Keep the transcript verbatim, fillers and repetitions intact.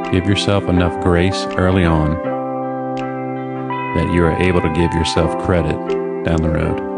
Give yourself enough grace early on that you are able to give yourself credit down the road.